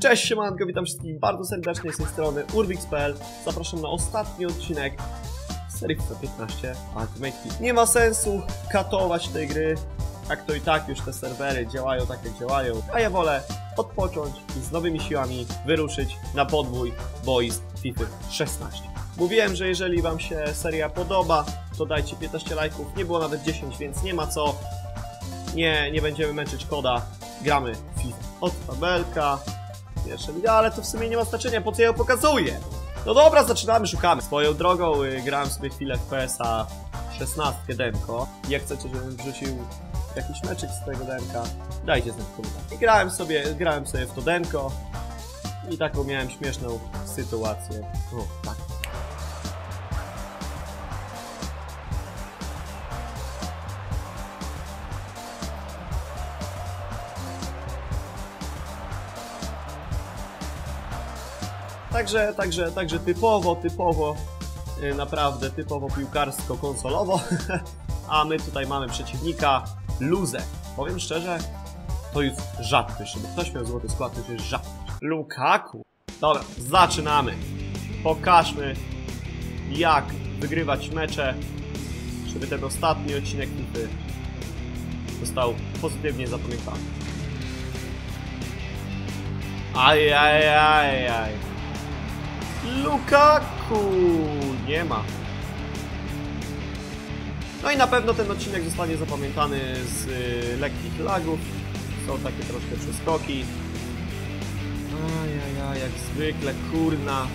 Cześć, siemanko, witam wszystkich bardzo serdecznie z tej strony Urbix.pl. Zapraszam na ostatni odcinek serii FIFA 15 Ultimate Team. Nie ma sensu katować tej gry, jak to i tak już te serwery działają tak jak działają, a ja wolę odpocząć i z nowymi siłami wyruszyć na podbój boisk FIFA 16. Mówiłem, że jeżeli wam się seria podoba, to dajcie 15 lajków, nie było nawet 10, więc nie ma co. Nie będziemy męczyć koda, gramy FIFA. Od tabelka, pierwsza liga, ale to w sumie nie ma znaczenia, po co ja ją pokazuję. No dobra, zaczynamy, szukamy. Swoją drogą grałem sobie chwilę w PSA 16 demko. Jak chcecie, żebym wrzucił jakiś meczek z tego demka, dajcie znać w komentarzach. I grałem sobie w to demko i taką miałem śmieszną sytuację. O, tak. Także typowo, naprawdę typowo piłkarsko-konsolowo, a my tutaj mamy przeciwnika Luzę. Powiem szczerze, to jest rzadkość, żeby ktoś miał złoty skład, to już jest rzadkość. Lukaku. Dobra, zaczynamy. Pokażmy, jak wygrywać mecze, żeby ten ostatni odcinek FIFA został pozytywnie zapamiętany. Ajajajaj. Lukaku! Nie ma. No i na pewno ten odcinek zostanie zapamiętany z lekkich lagów. Są takie troszkę przeskoki. Ajajaj, jak zwykle, kurna.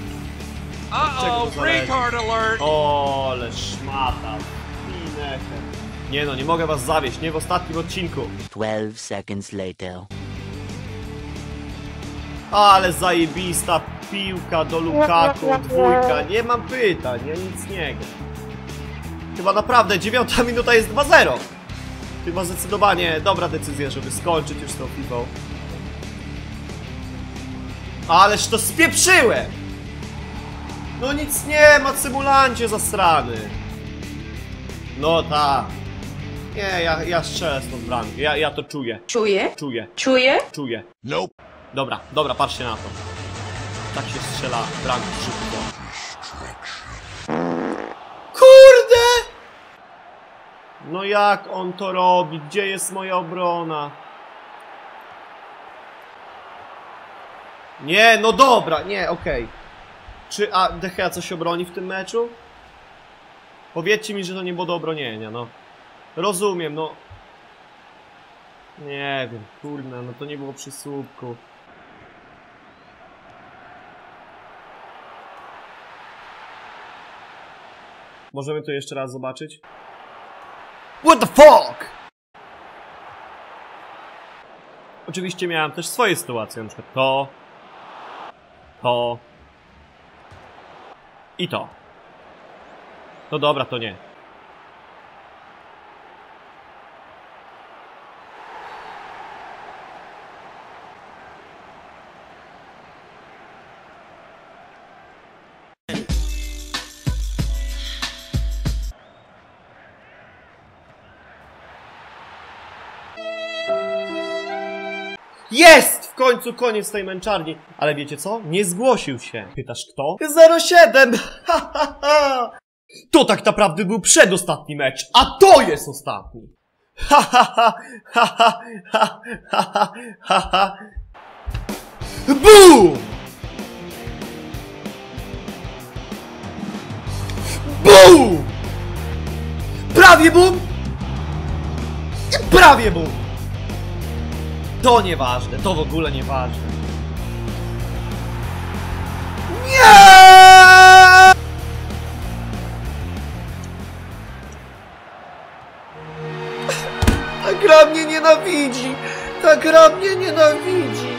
O, ale szmata. Nie no, nie mogę was zawieść, nie w ostatnim odcinku. 12 seconds later. Ale zajebista piłka do Lukaku, dwójka, nie mam pytań, ja nic nie gram. Chyba naprawdę 9 minuta jest 2-0. Chyba zdecydowanie dobra decyzja, żeby skończyć już z tą piłką. Ależ to spieprzyłem! No nic nie ma, symulancie zasrany. No tak. Nie, ja strzelę stąd bramkę, ja to czuję. Czuję. Nope. Dobra, patrzcie na to. Tak się strzela bramki szybko. Kurde! No jak on to robi? Gdzie jest moja obrona? Nie, no dobra, nie, okej. Czy De Gea coś obroni w tym meczu? Powiedzcie mi, że to nie było do obronienia, no. Rozumiem, no. Nie wiem, kurde, no to nie było przy słupku. Możemy to jeszcze raz zobaczyć? What the fuck? Oczywiście miałem też swoje sytuacje, na przykład to i to. No dobra, to nie. Jest! W końcu koniec tej męczarni. Ale wiecie co? Nie zgłosił się. Pytasz kto? 07! To tak naprawdę był przedostatni mecz, a to jest ostatni. BOOM! BOOM! Prawie BOOM! I prawie BOOM! To nieważne, to w ogóle nieważne. Nie! Ta gra mnie nienawidzi! Ta gra mnie nienawidzi!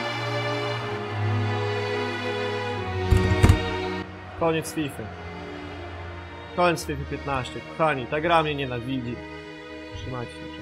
Koniec FIFA. Koniec FIFA 15. Kochani, ta gra mnie nienawidzi. Trzymajcie się.